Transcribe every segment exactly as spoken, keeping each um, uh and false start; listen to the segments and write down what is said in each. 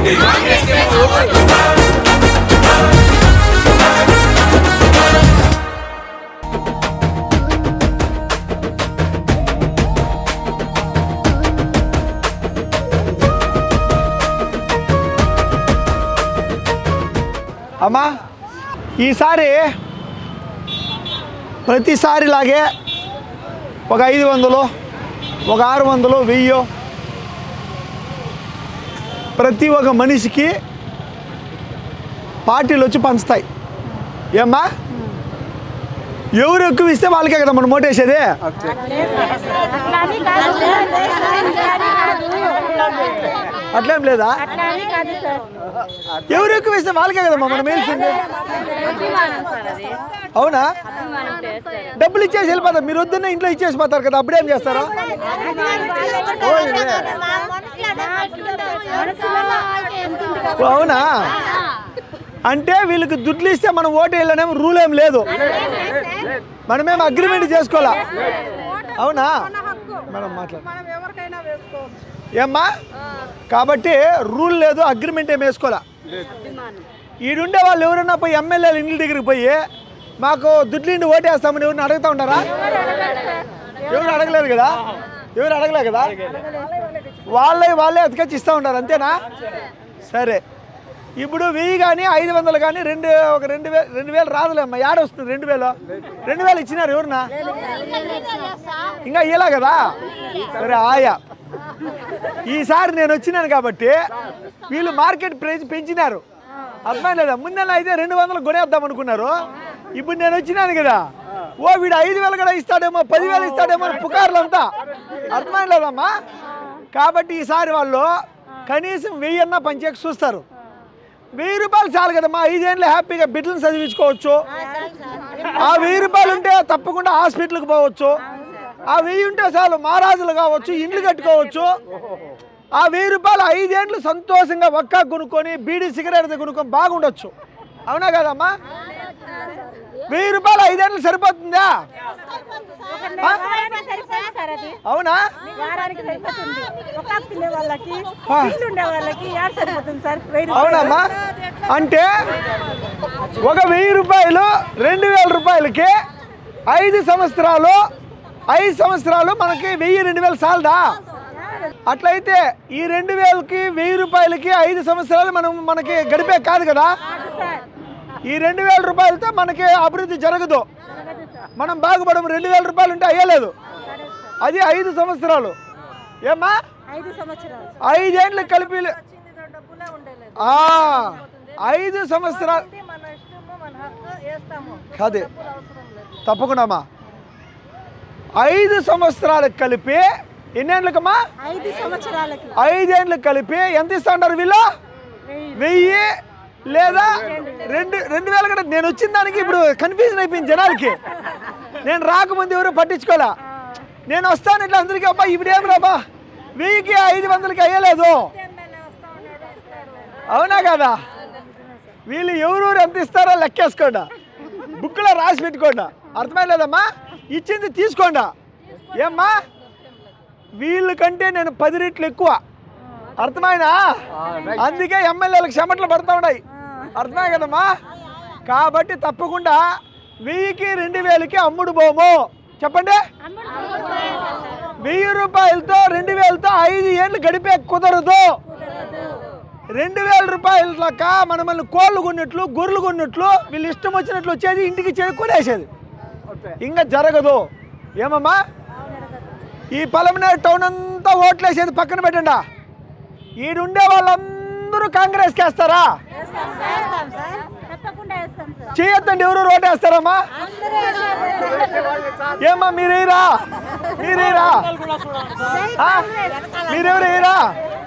అమ్మా ఈసారి ప్రతిసారిలాగే ఒక ఐదు వందలు ఒక ఆరు వందలు వెయ్యి ప్రతి ఒక్క మనిషికి పార్టీలు వచ్చి పంచుతాయి. ఏమ్మా ఎవరు ఎక్కువ ఇస్తే వాళ్ళకే కదా మనం ఓటేసేది. అట్లేం లేదా? ఎవరు ఎక్కువ ఇస్తే వాళ్ళకే కదమ్మా మనం వేసింది. అవునా? డబ్బులు ఇచ్చేసి వెళ్ళిపోతారు. మీరు వద్దున్న ఇంట్లో ఇచ్చేసి పోతారు కదా, అప్పుడేం చేస్తారా? అవునా? అంటే వీళ్ళకి దుడ్లు ఇస్తే మనం ఓటు వేయాలనేమో రూల్ ఏం లేదు, మనమేం అగ్రిమెంట్ చేసుకోవాలా. అవునా? మనం మాట్లాడు ఏమ్మా, కాబట్టి రూల్ లేదు, అగ్రిమెంట్ ఏం వేసుకోవాలా. ఈడుండే వాళ్ళు ఎవరన్నా పోయి ఎమ్మెల్యేలు ఇంటి దగ్గరికి పోయి మాకు దుడ్లిండి ఓటేస్తామని ఎవరిని అడుగుతూ ఉంటారా? ఎవరు అడగలేరు కదా, ఎవరు అడగలేదు కదా. వాళ్ళే వాళ్ళే ఎతకొచ్చి ఇస్తూ ఉంటారు, అంతేనా? సరే, ఇప్పుడు వెయ్యి కానీ ఐదు వందలు కానీ రెండు ఒక రెండు వేలు రెండు వేలు రాదులేమ్మా. ఏడ వస్తుంది రెండు వేలు? రెండు వేలు ఇచ్చినారు ఎవరన్నా? ఇంకా ఇలా కదా. సరే ఆయా, ఈసారి నేను వచ్చినాను కాబట్టి వీళ్ళు మార్కెట్ ప్రైస్ పెంచినారు, అర్థం లేదా? ముందెలా అయితే రెండు వందలు కొనేద్దాం అనుకున్నారు, ఇప్పుడు నేను వచ్చినాను కదా, ఓ వీడు ఐదు వేలు కూడా ఇస్తాడేమో పదివేలు ఇస్తాడేమో పుకార్లు అంతా, అర్థం లేదమ్మా. కాబట్టి ఈసారి వాళ్ళు కనీసం వెయ్యి అన్నా పంచేకి చూస్తారు. వెయ్యి రూపాయలు చాలు కదమ్మా, ఐదేళ్ళు హ్యాపీగా బిడ్డలను చదివించుకోవచ్చు. ఆ వెయ్యి రూపాయలు ఉంటే తప్పకుండా హాస్పిటల్కి పోవచ్చు. ఆ వెయ్యి ఉంటే చాలు మహారాజులు కావచ్చు, ఇండ్లు కట్టుకోవచ్చు. ఆ వెయ్యి రూపాయలు ఐదేళ్ళు సంతోషంగా ఒక్క కొనుక్కొని బీడీ సిగరెట్ కొనుక్కొని బాగుండొచ్చు. అవునా కదమ్మా? వెయ్యి రూపాయలు ఐదేళ్ళు సరిపోతుందా? అవునా? అవునమ్మా. అంటే ఒక వెయ్యి రూపాయలు రెండు వేల రూపాయలకి ఐదు సంవత్సరాలు ఐదు సంవత్సరాలు మనకి వెయ్యి రెండు వేలు చాలదా? అట్లయితే ఈ రెండు వేలకి వెయ్యి రూపాయలకి ఐదు సంవత్సరాలు మనం మనకి గడిపే కాదు కదా. ఈ రెండు వేల రూపాయలతో మనకి అభివృద్ధి జరగదు, మనం బాగుపడము. రెండు వేల రూపాయలు ఉంటే అయ్యలేదు, అది ఐదు సంవత్సరాలు. ఏమ్మా? ఐదేళ్ళు కలిపి ఐదు సంవత్సరాలు కాదు, తప్పకుండా అమ్మా. ఐదు సంవత్సరాలకు కలిపి ఎన్నేళ్ళకమ్మా? ఐదేళ్ళు కలిపి ఎంత ఇస్తాంటారు వీళ్ళు? వెయ్యి లేదా రెండు రెండు వేల కంటే. నేను వచ్చిన దానికి ఇప్పుడు కన్ఫ్యూజన్ అయిపోయింది జనాలకి. నేను రాకముందు ఎవరు పట్టించుకోలే, నేను వస్తాను ఇట్లా అందరికీ. అబ్బా ఇప్పుడేం రాబా వెయ్యికి ఐదు వందలకి అయ్యలేదు. అవునా కదా? వీళ్ళు ఎవరెవరు ఎంత ఇస్తారో లెక్కేసుకోండి, బుక్లో రాసి పెట్టుకోండి, అర్థమైలేదమ్మా? ఇచ్చింది తీసుకోండి. ఏమ్మా, వీళ్ళకంటే నేను పది రెట్లు ఎక్కువ, అర్థమైనా? అందుకే ఎమ్మెల్యేలకు చెమటలు పడుతూ ఉన్నాయి, అర్థమే కదమ్మా? కాబట్టి తప్పకుండా వెయ్యికి రెండు వేలకి అమ్ముడు పోము. చెప్పండి, వెయ్యి రూపాయలతో రెండు వేలతో ఐదు ఏళ్ళు గడిపే కుదరదు. రెండు వేల రూపాయల లెక్క మనల్ని కోళ్ళు కొన్నట్లు గొర్రెలు కొన్నట్లు వీళ్ళు ఇష్టం వచ్చినట్లు వచ్చేది, ఇంటికి ఇచ్చేది, కొనేసేది, ఇంకా జరగదు. ఏమమ్మా? ఈ పలమనేరు టౌన్ అంతా ఓట్లేసేది పక్కన పెట్టండి. ఈడుండే వాళ్ళందరూ కాంగ్రెస్కి వేస్తారా? చేయొద్దండి, ఎవరు ఓటేస్తారమ్మా? ఏమ్మా మీరేరా మీరేరా మీరెవరు ఏరా?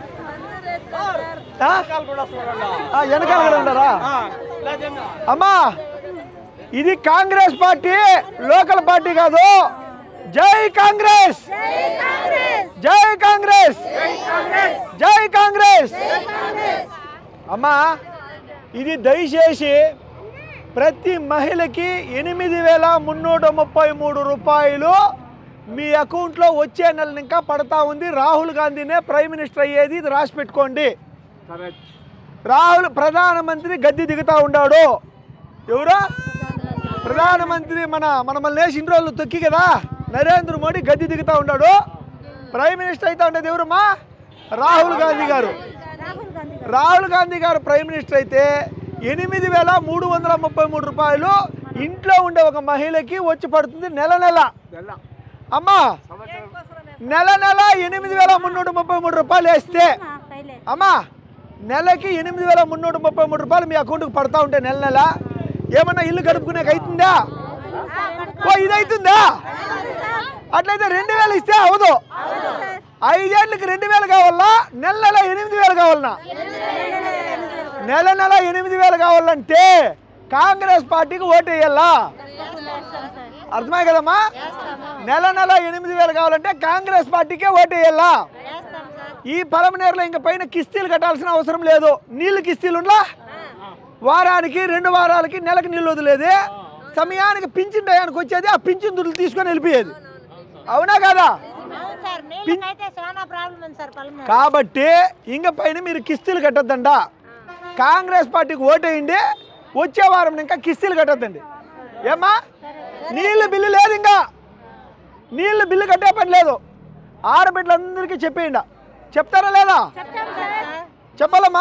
వెనకాల కూడా ఉంటారా? అమ్మా ఇది కాంగ్రెస్ పార్టీ, లోకల్ పార్టీ కాదు. జై కాంగ్రెస్, జై కాంగ్రెస్, జై కాంగ్రెస్. అమ్మా ఇది దయచేసి ప్రతి మహిళకి ఎనిమిది వేల మున్నూట ముప్పై మూడు రూపాయలు మీ అకౌంట్లో వచ్చే నెల ఇంకా పడతా ఉంది. రాహుల్ గాంధీనే ప్రైమ్ మినిస్టర్ అయ్యేది, ఇది రాసి పెట్టుకోండి. రాహుల్ ప్రధానమంత్రి గద్దె దిగుతా ఉన్నాడు. ఎవరు ప్రధానమంత్రి? మన మనమల్ని వేసి ఇన్ని రోజులు తొక్కి కదా నరేంద్ర మోడీ గద్దె దిగుతా ఉన్నాడు. ప్రైమ్ మినిస్టర్ అయితే ఉండేది ఎవరమ్మా? రాహుల్ గాంధీ గారు. రాహుల్ గాంధీ గారు ప్రైమ్ మినిస్టర్ అయితే ఎనిమిది వేల మూడు వందల ముప్పై మూడు రూపాయలు ఇంట్లో ఉండే ఒక మహిళకి వచ్చి పడుతుంది నెల నెల. అమ్మా నెల నెల ఎనిమిది వేల మున్నూట ముప్పై మూడు రూపాయలు వేస్తే అమ్మా నెలకి ఎనిమిది వేల మున్నూట ముప్పై మూడు రూపాయలు మీ అకౌంట్కి పడతా ఉంటే నెల నెల ఏమన్నా ఇల్లు గడుపుకునేకి అవుతుందా? ఓ ఇది అవుతుందా? అట్లయితే రెండు వేలు ఇస్తే అవదు. ఐదేళ్ళకి రెండు వేలు కావాలా, నెల నెల ఎనిమిది వేలు కావాలన్నా? నెల నెల ఎనిమిది వేలు కావాలంటే కాంగ్రెస్ పార్టీకి ఓటు వేయాలా? అర్థమే కదమ్మా? నెల నెల ఎనిమిది వేలు కావాలంటే కాంగ్రెస్ పార్టీకే ఓటు వేయాలా? ఈ పలమనేరులో ఇంక పైన కిస్తీలు కట్టాల్సిన అవసరం లేదు. నీళ్ళు కిస్తీలు ఉండలా, వారానికి రెండు వారాలకి నెలకు నీళ్ళు వదిలేది, సమయానికి పింఛన్ టయానికి వచ్చేది, ఆ పింఛన్ దుడ్లు తీసుకొని వెళ్ళిపోయేది. అవునా కదా? కాబట్టి ఇంక పైన మీరు కిస్తీలు కట్టద్దంట. కాంగ్రెస్ పార్టీకి ఓటేయండి, వచ్చే వారం ఇంకా కిస్తీలు కట్టద్దండి. ఏమ్మా నీళ్ళు బిల్లు లేదు, ఇంకా నీళ్ళు బిల్లు కట్టే పని లేదు. ఆడబిడ్డలందరికీ చెప్పేయండి. చెప్తారా లేదా? చెప్పాలమ్మా.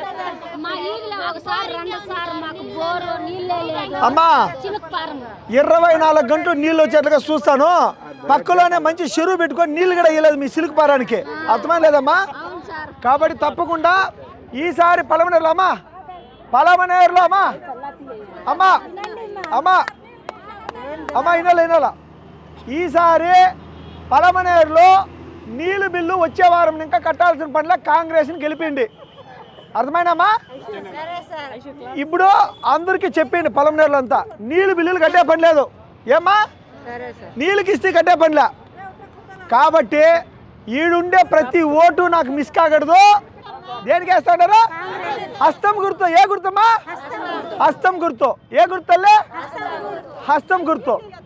అమ్మా ఇరవై నాలుగు గంటలు నీళ్ళు వచ్చేట్లుగా చూస్తాను. పక్కలోనే మంచి చెరువు పెట్టుకొని నీళ్ళు కూడా ఇవ్వలేదు మీ సిలుకు పారానికి. అర్థమైంది లేదమ్మా? కాబట్టి తప్పకుండా ఈసారి పలమనేరులో అమ్మా పలమనేరులో అమ్మా అమ్మా అమ్మా అమ్మా ఇనాల ఇనాల ఈసారి పలమనేరులో నీళ్ళు బిల్లు వచ్చే వారం ఇంకా కట్టాల్సిన పనిలో కాంగ్రెస్ని గెలిపిండి. అర్థమైనమ్మా? ఇప్పుడు అందరికీ చెప్పిండి పలమనేరులో అంతా నీళ్ళు బిల్లులు కట్టే పని లేదు. ఏమ్మా నీళ్ళు కిస్తీ కట్టే పనిలే. కాబట్టి ఈడుండే ప్రతి ఓటు నాకు మిస్ కాకూడదు. దేనికి వేస్తాడారు? హస్తం గుర్తు. ఏ గుర్తమ్మా? హస్తం గుర్తు. ఏ గుర్తులే? హస్తం గుర్తు.